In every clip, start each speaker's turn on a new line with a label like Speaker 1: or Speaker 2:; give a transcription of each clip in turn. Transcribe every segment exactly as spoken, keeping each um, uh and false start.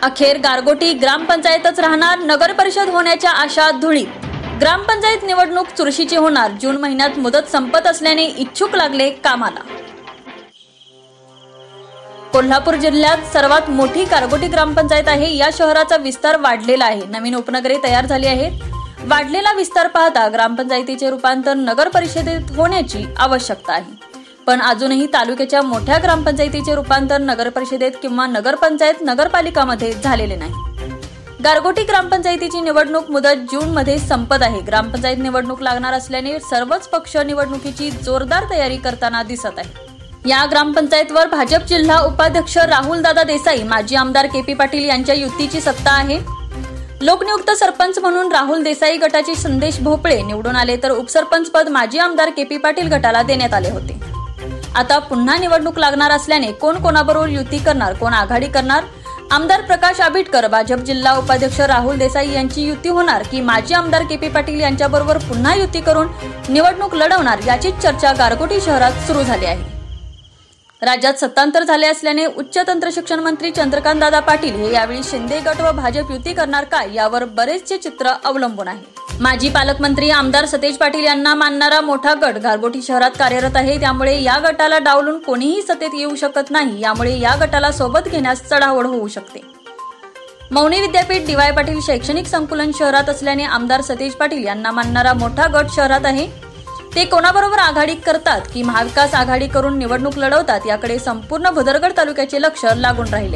Speaker 1: अखेर गारगोटी ग्रामपंचायतच राहणार, नगर परिषद होण्याच्या आशा धुळीत। ग्रामपंचायत निवडणूक चुरशीची होणार, जून महिन्यात मुदत संपत असल्याने इच्छुक लागले कामाला। कोल्हापूर जिल्ह्यात सर्वात मोठी गारगोटी ग्रामपंचायत आहे। या शहराचा विस्तार वाढलेला आहे, नवीन उपनगरे तयार झाली आहेत। वाढलेला विस्तार पाहता ग्रामपंचायतीचे रूपांतर नगर परिषदेत होण्याची आवश्यकता आहे, पण अजूनही तालुक्याच्या मोठ्या ग्रामपंचायतीचे रूपांतर नगर परिषदेत किंवा नगरपंचायत नगरपालिकामध्ये झालेले नाही। गारगोटी ग्रामपंचायतीची निवडणूक मुदत जून मध्ये संपत आहे। ग्रामपंचायत निवडणूक लागणार असल्याने सर्वच पक्ष निवडणुकीची जोरदार तयारी करताना दिसत आहे। या ग्रामपंचायतवर भाजप जिल्हा उपाध्यक्ष राहुल दादा देसाई, माजी आमदार के पी पाटील यांच्या युतीची सत्ता आहे। लोकनियुक्त सरपंच म्हणून राहुल देसाई गटाचे संदेश भोपळे निवडून आले, तर उपसरपंच पद माजी आमदार के पी पाटील गटाला देण्यात आले होते। आता पुन्हा निवडणूक लागणार असल्याने कोण कोणाबरोबर युती करणार, कोण आघाडी करणार? आमदार प्रकाश आबिटकर, भाजप जिल्हा उपाध्यक्ष राहुल देसाई यांची युती होणार की माजी आमदार के पी पाटील यांच्याबरोबर पुन्हा युती करून निवडणूक लढवणार, याची चर्चा गारगोटी शहरात सुरू झाली आहे। राज्यात सत्तांतर झाले असल्याने उच्च तंत्र शिक्षण मंत्री चंद्रकांत दादा पाटील हे यावेळी शिंदे गट व भाजप युती करणार का, यावर बरेचसे चित्र अवलंबून आहे। माजी पालकमंत्री आमदार सतेज पाटील यांना मानणारा मोठा गट गारगोटी शहरात कार्यरत आहे, त्यामुळे या गटाला डावलून कोणीही सत्तेत येऊ शकत नाही। यामुळे या गटाला सोबत घेण्यास चढाओढ होऊ शकते। मौनी विद्यापीठ डी वाय पाटील शैक्षणिक संकुलन शहरात असल्याने आमदार सतेज पाटील यांना मानणारा मोठा गट शहरात आहे। ते कोणाबरोबर आघाडी करतात की महाविकास आघाडी करून निवडणूक लढवतात, याकडे संपूर्ण भुदरगड तालुक्याचे लक्ष लागून राहिले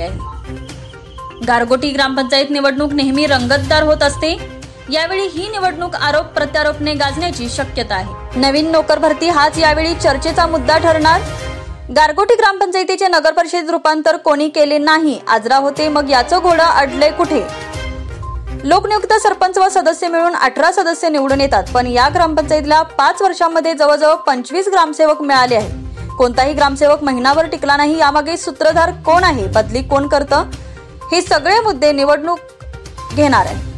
Speaker 1: आहे। गारगोटी ग्रामपंचायत निवडणूक नेहमी रंगतदार होत असते, यावेळी ही निवडणूक आरोप प्रत्यारोपने गाजण्याची शक्यता आहे। नवीन नोकर भरती हाच यावेळी चर्चेचा मुद्दा ठरणार। गारगोटी ग्रामपंचायतीचे नगर परिषद रूपांतर कोणी केले नाही, आजरा होते, मग याचं घोडं अडले कुठे? लोकनियुक्त सरपंच व सदस्य मिळून अठरा सदस्य निवडून येतात, पण या ग्रामपंचायतीला पाच वर्षांमध्ये जवळजवळ पंचवीस ग्रामसेवक मिळाले आहे। कोणताही ग्रामसेवक महिनाभर टिकला नाही, यामागे सूत्रधार कोण आहे, बदली कोण करतं, हे सगळे मुद्दे निवडणूक घेणार आहे।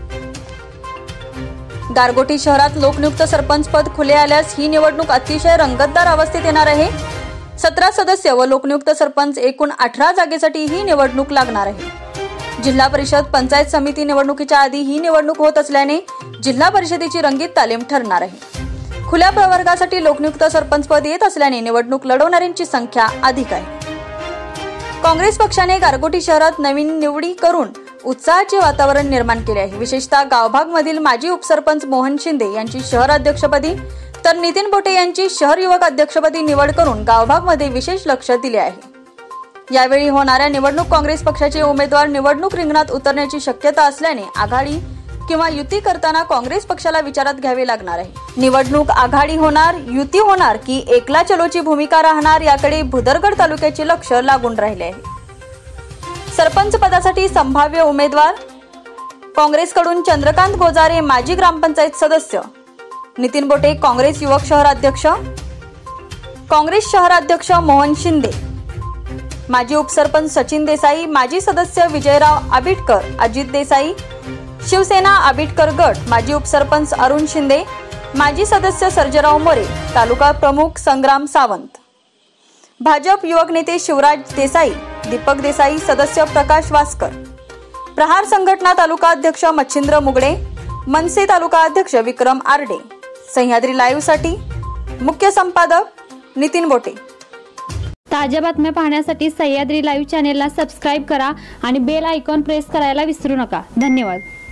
Speaker 1: गारगोटी शहरात लोकनियुक्त सरपंच पद खुले आल्यास ही निवडणूक अतिशय रंगतदार अवस्थेत येणार आहे। सतरा सदस्य व लोकनियुक्त सरपंच एकूण अठरा जागेसाठी ही निवडणूक लागणार आहे। जिल्हा परिषद पंचायत समिती निवडणुकीच्या आधी ही निवडणूक होत असल्याने जिल्हा परिषदेची रंगीत तालीम ठरणार आहे। खुल्या प्रवर्गासाठी लोकनियुक्त सरपंच पद येत असल्याने निवडणूक लढवणाऱ्यांची संख्या अधिक आहे। काँग्रेस पक्षाने गारगोटी शहरात नवीन निवडी करून उत्साहाचे वातावरण निर्माण केले आहे। विशेषतः गावभाग मधील माजी उपसरपंच मोहन शिंदे यांची शहर अध्यक्षपदी तर नितीन बोटे यांची शहर युवक अध्यक्षपदी निवड करून गावभाग मध्ये विशेष लक्ष दिले आहे। यावेळी होणाऱ्या निवडणूक काँग्रेस पक्षाचे उमेदवार निवडणूक रिंगणात उतरण्याची शक्यता असल्याने आघाडी किंवा युती करताना काँग्रेस पक्षाला विचारात घ्यावे लागणार आहे। निवडणूक आघाडी होणार, युती होणार की एकला चलोची भूमिका राहणार, याकडे भुदरगड तालुक्याचे लक्ष लागून राहिले आहे। सरपंच पदासाठी संभाव्य उमेदवार काँग्रेसकडून चंद्रकांत गोजारे, माजी ग्रामपंचायत सदस्य, नितीन बोटे काँग्रेस युवक शहर अध्यक्ष, काँग्रेस शहर अध्यक्ष मोहन शिंदे, माजी उपसरपंच सचिन देसाई, माजी सदस्य विजयराव आबिटकर, अजित देसाई, शिवसेना आबिटकर गट, माजी उपसरपंच अरुण शिंदे, माजी सदस्य सर्जेराव मोरे, तालुका प्रमुख संग्राम सावंत, भाजप युवक नेते शिवराज देसाई, दीपक देसाई, सदस्य प्रकाश वासकर, प्रहार संघटना तालुका अध्यक्ष मच्छिंद्र मुगडे, मनसे तालुका अध्यक्ष विक्रम आरडे। सह्याद्री लाईव्ह साठी मुख्य संपादक नितीन बोटे।
Speaker 2: ताज्या बातम्या पाहण्यासाठी सह्याद्री लाईव्ह चॅनेलला सबस्क्राईब करा आणि बेल आयकॉन प्रेस करायला विसरू नका। धन्यवाद।